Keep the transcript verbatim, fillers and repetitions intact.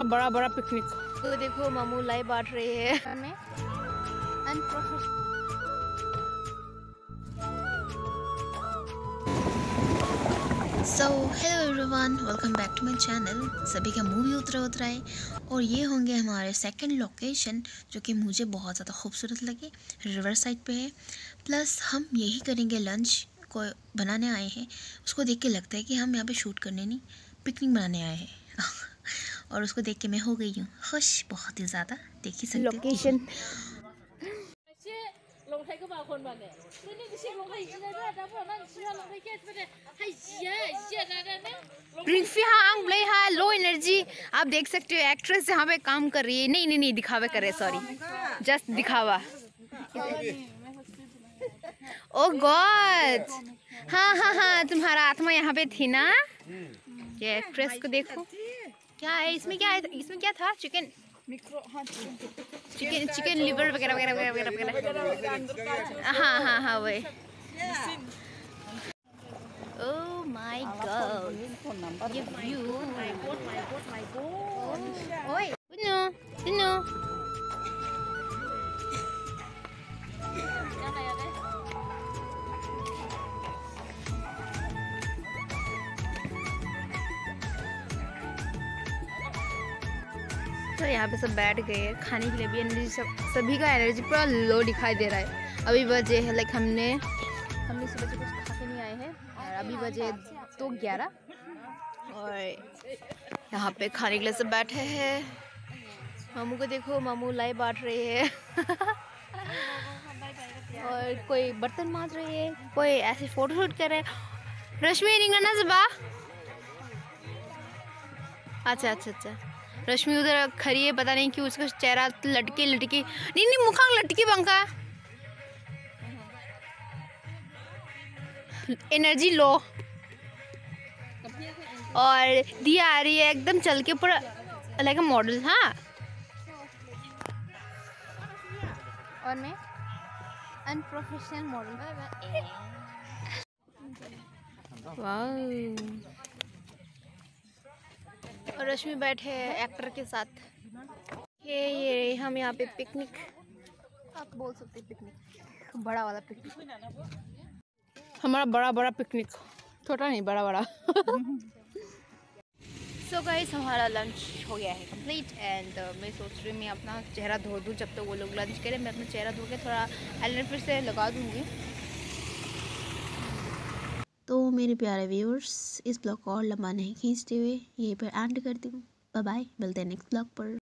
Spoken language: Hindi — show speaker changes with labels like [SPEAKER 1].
[SPEAKER 1] बड़ा बड़ा पिकनिक।
[SPEAKER 2] तो देखो मामू लाई बांट रही है हमें।
[SPEAKER 3] So hello everyone, welcome back to my channel. सभी का मुंह भी उतरा उतरा है और ये होंगे हमारे सेकंड लोकेशन, जो कि मुझे बहुत ज़्यादा खूबसूरत लगे। रिवर साइड पे है, प्लस हम यही करेंगे। लंच को बनाने आए हैं, उसको देख के लगता है कि हम यहाँ पे शूट करने नहीं, पिकनिक बनाने आए हैं। और उसको देख के मैं हो गई हूँ खुश, बहुत ही ज़्यादा। देख ही सकते
[SPEAKER 2] लोकेशन। लो एनर्जी आप देख सकते हो, एक्ट्रेस यहाँ पे काम कर रही है। नहीं नहीं नहीं दिखावा कर रहे, सॉरी, जस्ट दिखावा। ओ गॉड, हाँ हाँ हाँ, तुम्हारा आत्मा यहाँ पे थी ना। ये एक्ट्रेस को देखो, क्या है इसमें, क्या है इसमें, क्या था? चिकन चिकन चिकन लिवर वगैरह वगैरह वगैरह वगैरह। हाँ हाँ हाँ वही। ओह माय गॉड, ये व्यू। ओए सुनो सुनो, तो यहाँ पे सब बैठ गए खाने के लिए भी। एनर्जी सब, सभी का एनर्जी पूरा लो दिखाई दे रहा है। अभी बजे है लाइक हमने हमने सुबह से कुछ खा के नहीं आए हैं, और अभी बजे तो ग्यारह, और यहाँ पे खाने के लिए सब बैठे हैं। मामू को देखो, मामू लाई बांट रही है। और कोई बर्तन मांज रही है, कोई ऐसे फोटो शूट कर रहे हैं। रश्मि रिंगना जबा, अच्छा अच्छा अच्छा, रश्मि उधर खड़ी है, पता नहीं क्यों उसका चेहरा लटके लटके, नहीं नहीं मुखांग लटके पंखा, एनर्जी लो। और दिया आ रही है एकदम चल के, पूरा लाइक अ मॉडल। हाँ, और मैं अनप्रोफेशनल मॉडल। वाह, और रश्मि बैठे एक्टर के साथ। ये ये हम यहाँ पे पिकनिक, आप बोल सकते हैं पिकनिक, बड़ा वाला पिकनिक,
[SPEAKER 1] हमारा बड़ा बड़ा पिकनिक, छोटा नहीं, बड़ा बड़ा।
[SPEAKER 2] सो गाइस, हमारा लंच हो गया है कंप्लीट, एंड मैं सोच रही हूँ मैं अपना चेहरा धो दूँ। जब तक तो वो लोग लंच करें, मैं अपना चेहरा धो के थोड़ा आईलाइनर फिर से लगा दूँगी।
[SPEAKER 3] तो मेरे प्यारे व्यूअर्स, इस ब्लॉग को और लंबा नहीं खींचते हुए यहीं पर एंड करती हूँ। बाय बाय, मिलते हैं नेक्स्ट ब्लॉग पर।